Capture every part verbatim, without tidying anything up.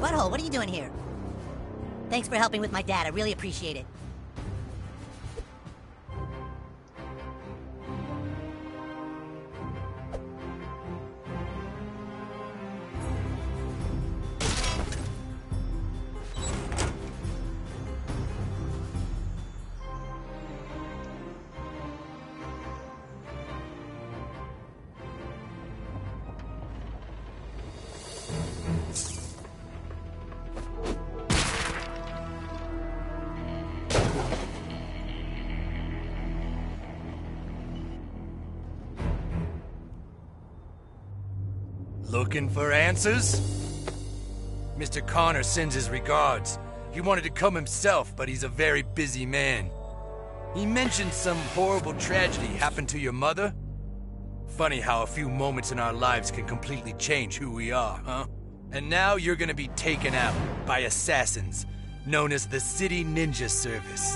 Butthole, what are you doing here? Thanks for helping with my dad. I really appreciate it. Looking for answers? Mister Connor sends his regards. He wanted to come himself, but he's a very busy man. He mentioned some horrible tragedy happened to your mother. Funny how a few moments in our lives can completely change who we are, huh? And now you're gonna be taken out by assassins, known as the City Ninja Service.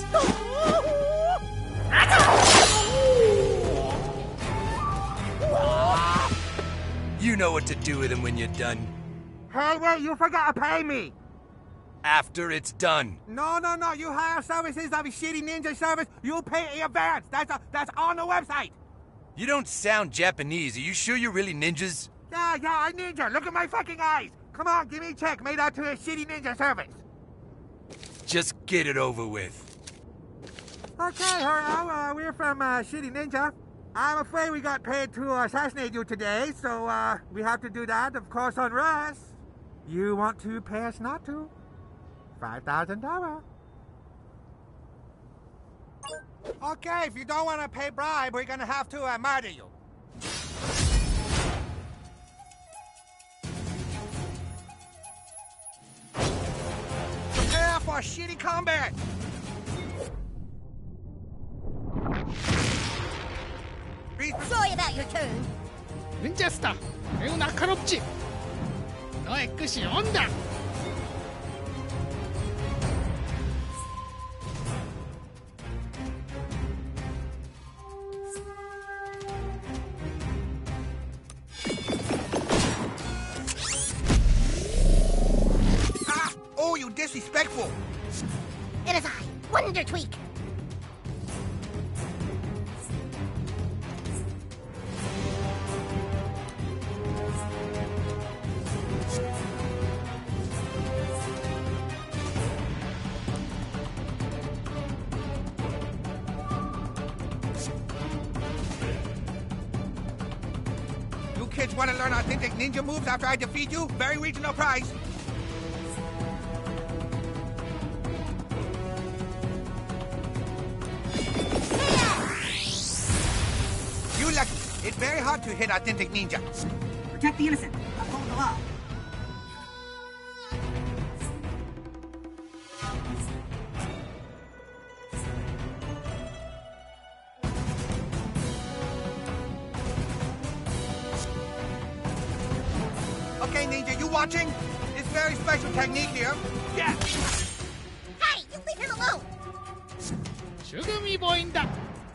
You know what to do with him when you're done. Hey, wait, you forgot to pay me! After it's done. No, no, no, you hire services of a shitty ninja service, you pay in advance. That's, a, that's on the website. You don't sound Japanese. Are you sure you're really ninjas? Yeah, yeah, I ninja. Look at my fucking eyes. Come on, give me a check made out to a shitty ninja service. Just get it over with. Okay, hello, uh, we're from uh, Shitty Ninja. I'm afraid we got paid to assassinate you today, so uh, we have to do that, of course, on Russ. You want to pay us not to? five thousand dollars. Okay, if you don't want to pay bribe, we're gonna have to uh, murder you. Prepare for shitty combat. Sorry about your turn. 윈체스터, 매우 날카롭지? 너의 끝이 온다! Ah! Oh, you disrespectful! It is I, Wonder Tweak. Kids want to learn authentic ninja moves after I defeat you? Very regional prize. You lucky. It's very hard to hit authentic ninja. Protect the innocent. Uphold the law. Okay, Ninja, you watching? It's very special technique here. Yeah. Hey, you leave him alone. 죽음이 보인다.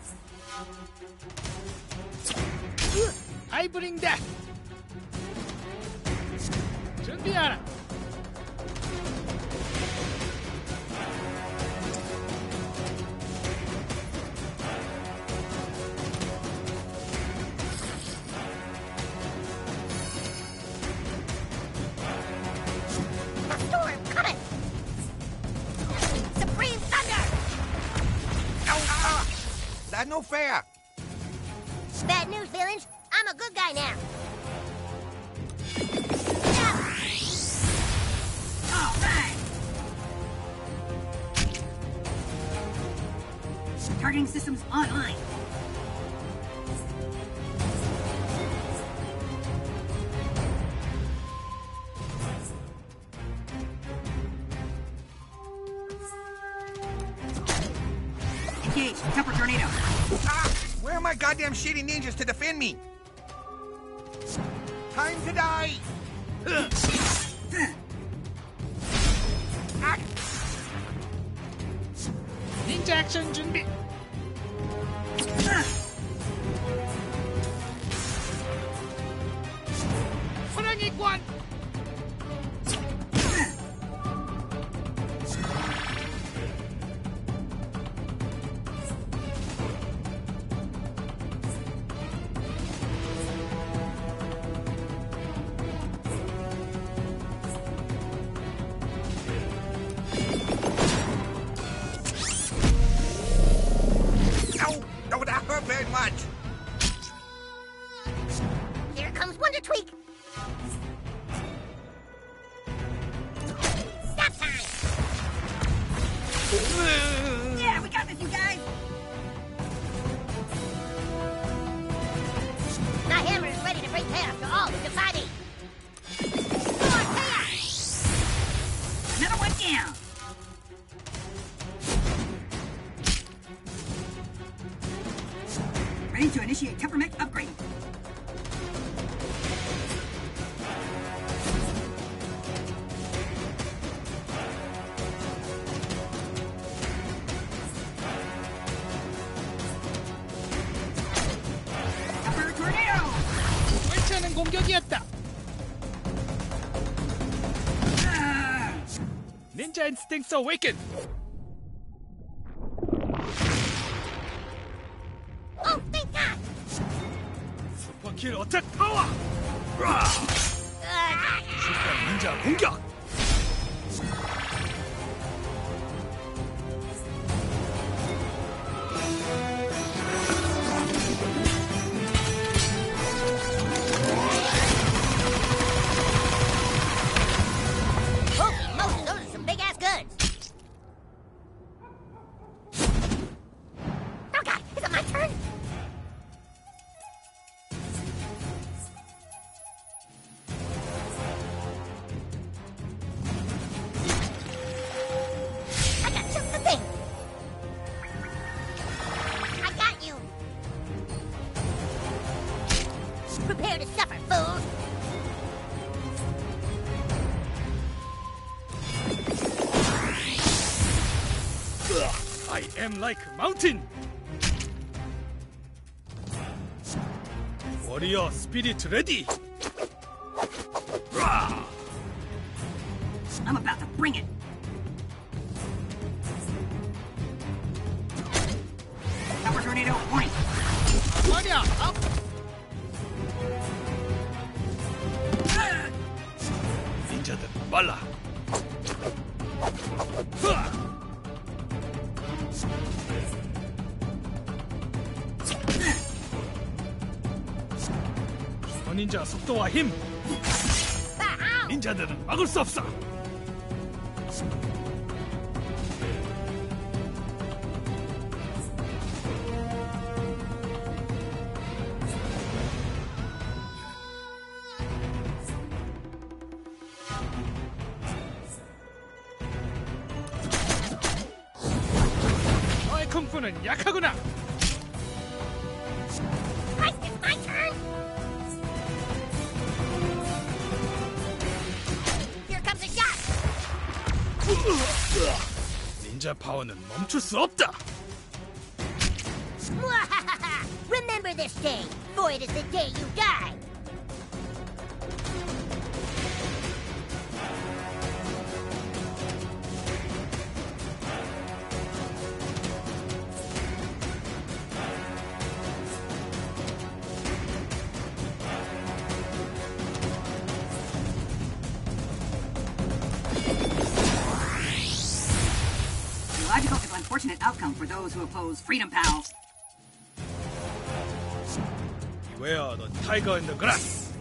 I bring death. 준비하라. Storm coming. Supreme Thunder. Ow, ah. That's no fair. Bad news, villains. I'm a good guy now. All right. Targeting systems online. Engage. Temper tornado. Ah, where are my goddamn shitty ninjas to defend me? Time to die. Ah. 닌자 액션 준비. 호랑이 관. Initiate temperament upgrading. Temper tornado! 괜찮은 공격이었다. Ah! 닌자 인스팅스 어웨이큰. Oh, thank God! 슈퍼킬 어택 파워. 라! 슈퍼 닌자 공격. Holy moly, those are some big-ass guns. Oh, God, is it my turn? I got just the thing. I got you. Prepare to suffer, fools. I am like mountain. Warrior spirit ready. Rah! I'm about to bring it. Temper tornado warning. 말이야. 아, 닌자들 빨라. 흐아! 슈퍼 닌자 속도와 힘. 닌자들은 막을 수 없어. 너의 쿵푸는 약하구나. Right, it's my turn. Here comes a shot. 닌자 파워는 멈출 수 없다. Mwahaha! Remember this day, for it is the day you die. Logical if unfortunate outcome for those who oppose freedom, pals. Beware the tiger in the grass.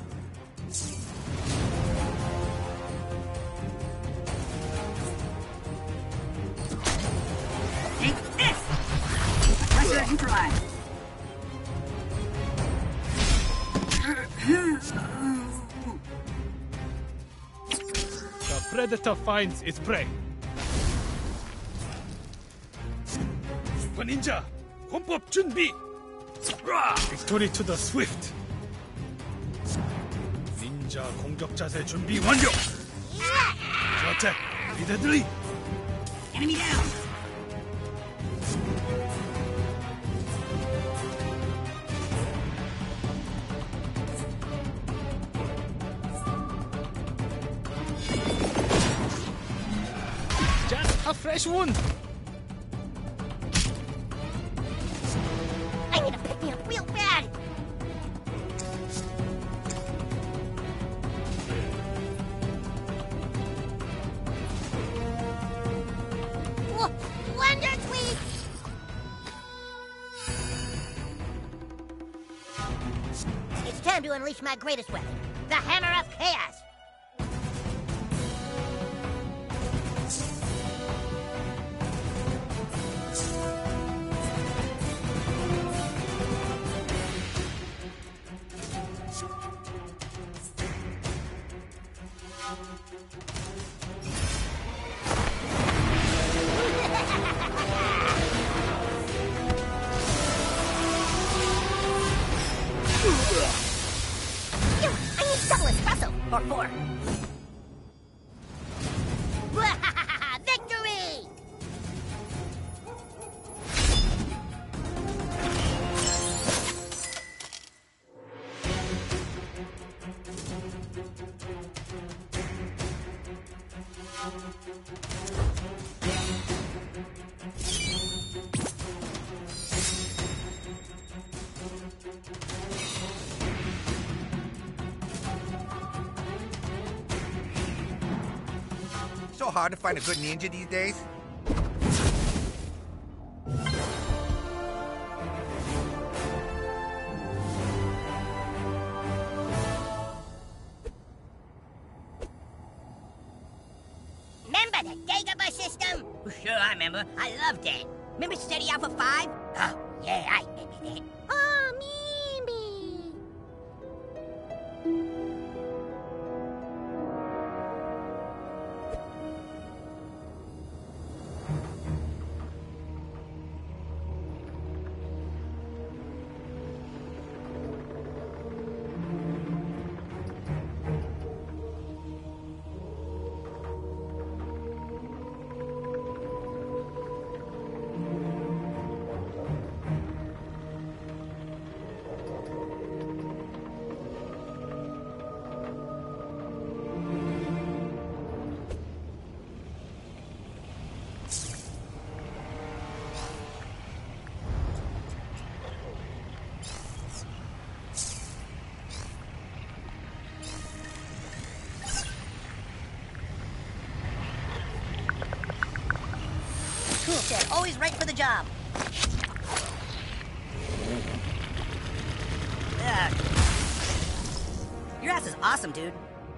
Take this! Pressure neutralized. The predator finds its prey. 슈퍼 닌자 혼법 준비. 빅토리 투 더 스위프트. 닌자 공격 자세 준비 완료. 저택 리데들리. Enemy down! Just a fresh wound. I need to pick me up real bad. Whoa, Wonder Tweet! It's time to unleash my greatest weapon, the Hammer of Chaos. for? Victory! So hard to find a good ninja these days. Remember the Dagobah system? Sure, I remember. I loved it. Remember Steady Alpha five? Oh, yeah, I remember that. Oh, Mimi! Cool kid, always right for the job. Ugh. Your ass is awesome, dude.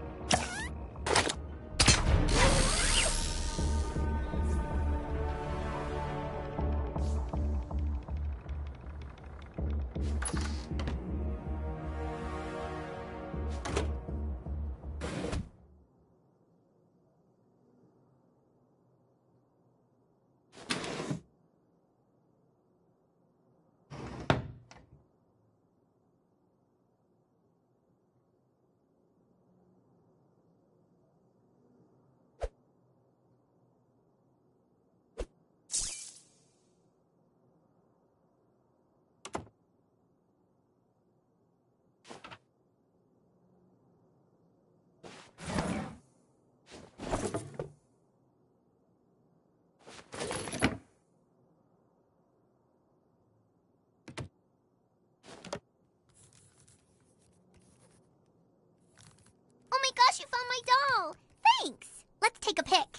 Oh my gosh, you found my doll! Thanks! Let's take a pic.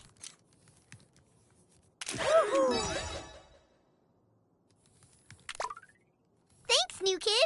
Thanks, new kid!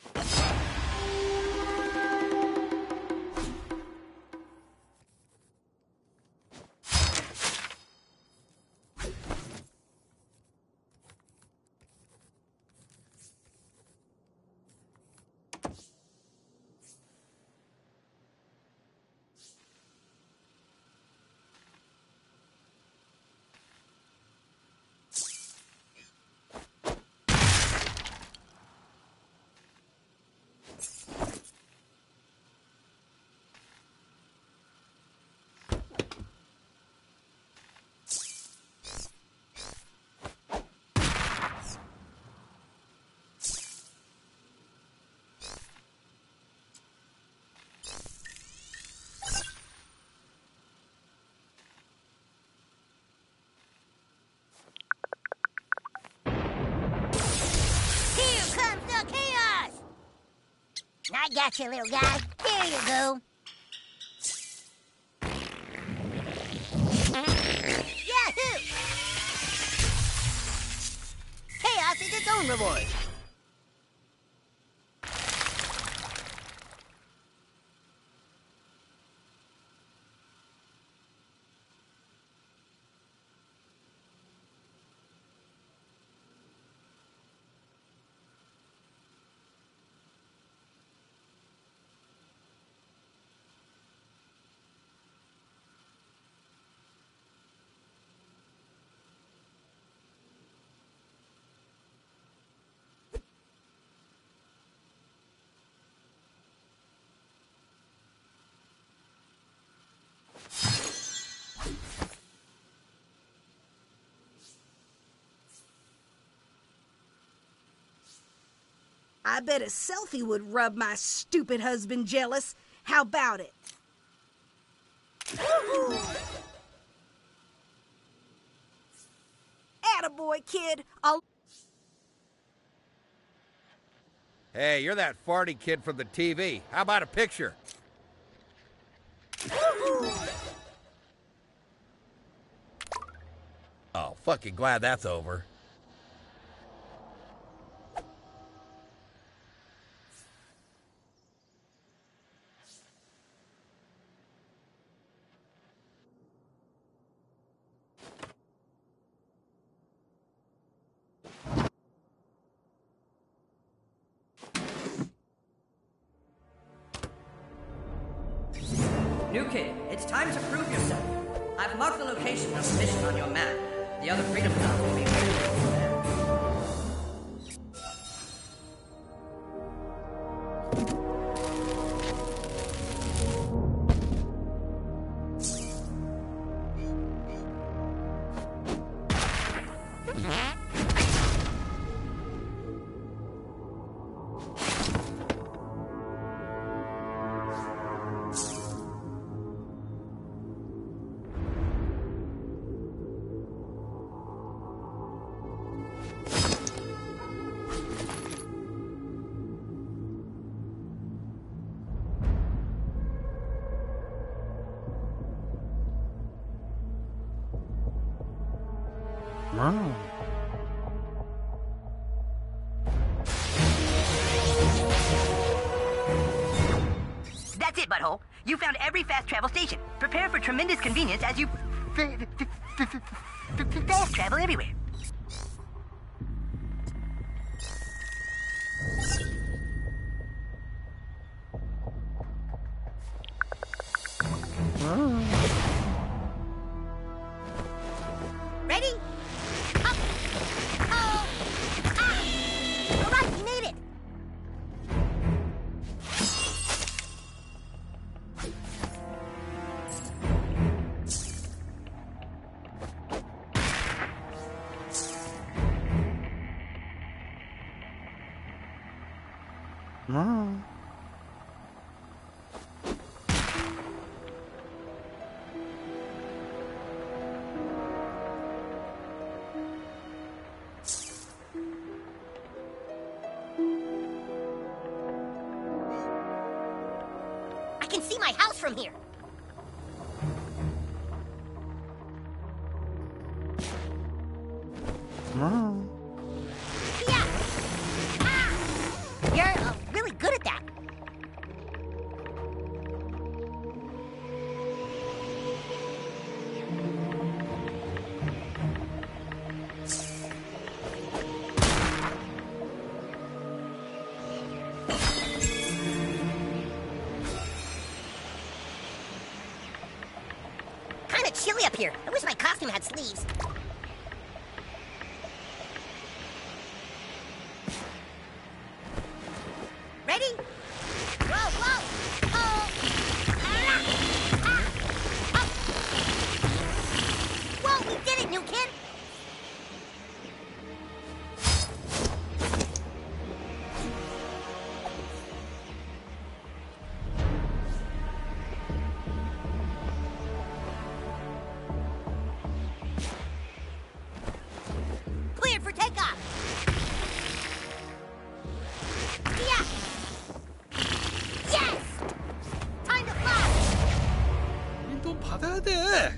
I got you, little guy. There you go. Yahoo! Chaos is its own reward. I bet a selfie would rub my stupid husband jealous. How about it? Attaboy, kid. I'll... Hey, you're that farty kid from the T V. How about a picture? Oh, fucking glad that's over. New kid, it's time to prove yourself. I've marked the location of the mission on your map. The other Freedom Zone will be waiting for you there. Wow. That's it, butthole. You found every fast travel station. Prepare for tremendous convenience as you fast travel everywhere. Ready? Up! Oh! Ah! All right, we made it! Wow. I can see my house from here. Wow. Yeah! Ah! You're uh, really good at that. Kinda chilly up here. I wish my costume had sleeves. Ready? Whoa, whoa! Oh! Ah! Ah! Up! Whoa, we did it, new kid! Cleared for takeoff! Yeah! Yes! Time to fly! 우린 돈 받아야 돼.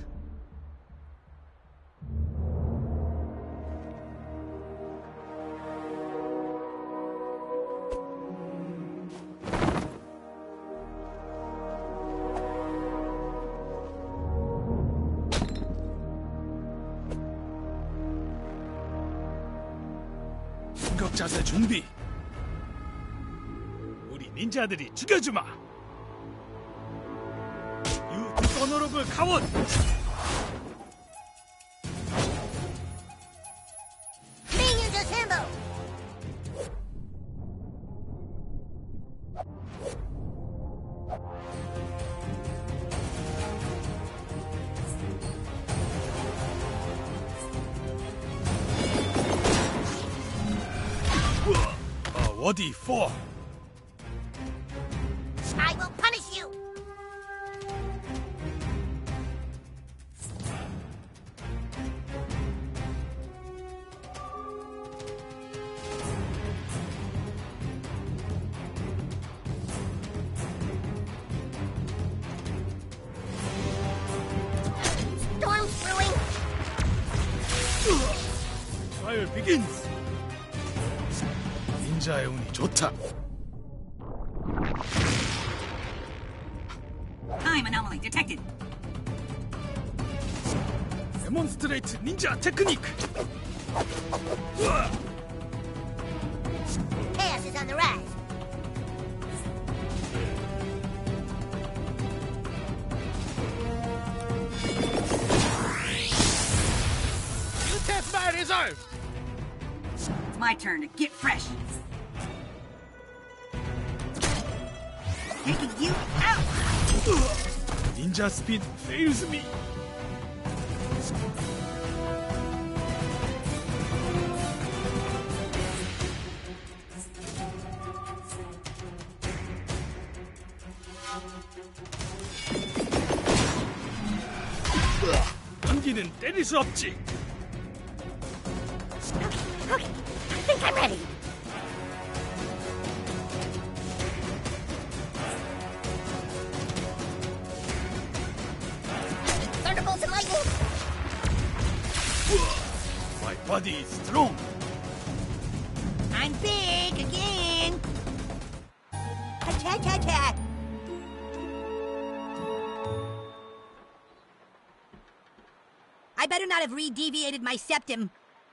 공격 자세 준비. 우리 닌자들이 죽여주마. 유 디스오너러블 카원. Minions assemble! 아 Body four. I will punish you. Storm's brewing. Trial begins. 닌자의 운이 좋다. Time anomaly detected. Demonstrate ninja technique. Chaos is on the rise. You test by reserve. It's my turn to get fresh. Taking you out. Ninja speed fails me. 연기는 때릴 수 없지. Okay, I think I'm ready. Thunderbolts and lightning. My body is strong. I'm big again. Ha-cha-cha-cha. I better not have re-deviated my septum.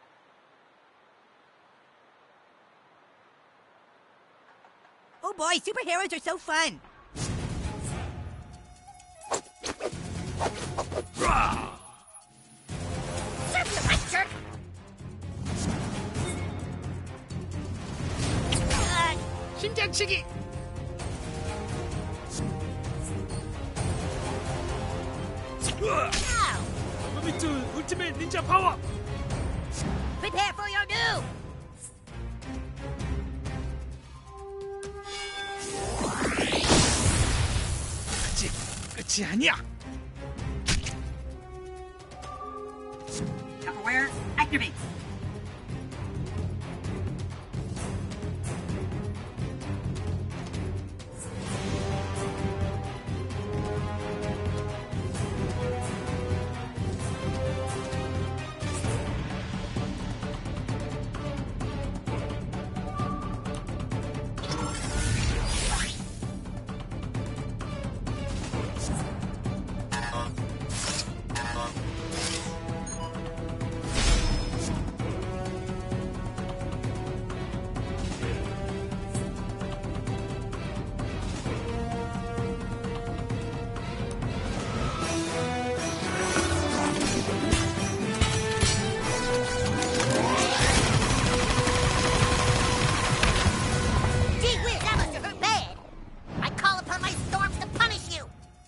Oh boy, superheroes are so fun. Serve you right, jerk. Uh, 심장치기. ow. 노미투 울티메이트 닌자 파워. Prepare for your doom. 아직 끝이 아니야. Tupperware activate. Gee whiz, that must have hurt bad. I call upon my storms to punish you.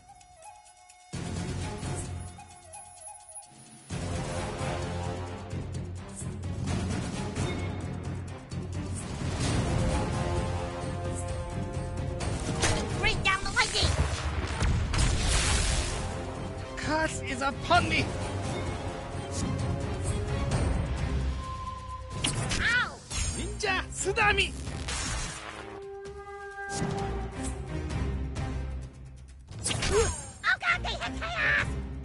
Bring down the lightning. Curse is upon me. Ow! 닌자 쓰다미. Oh god, they have chaos!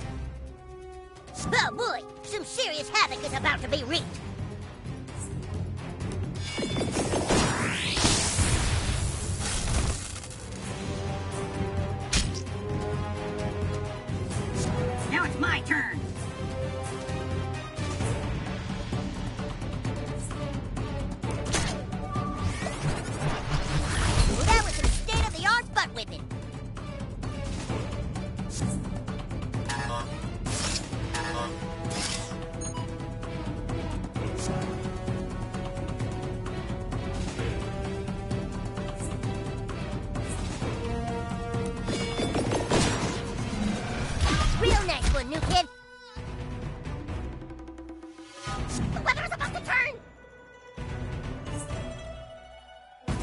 Oh boy, some serious havoc is about to be wreaked. Now it's my turn. Well, that was some state-of-the-art butt whipping. Real nice one, new kid. The weather's about to turn.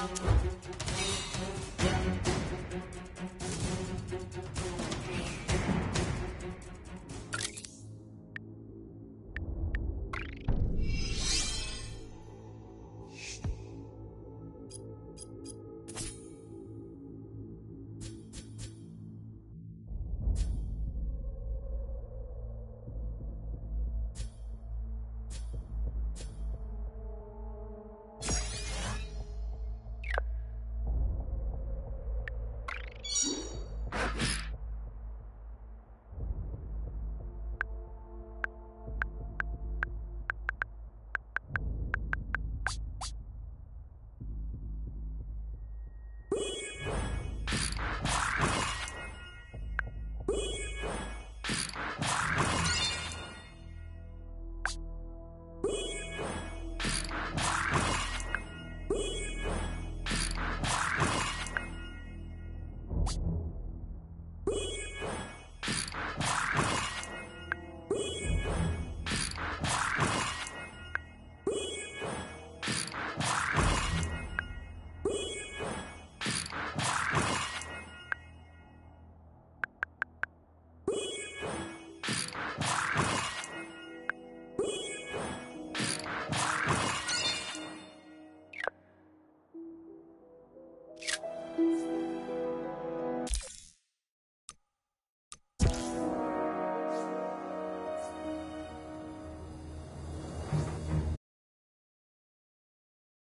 Bye.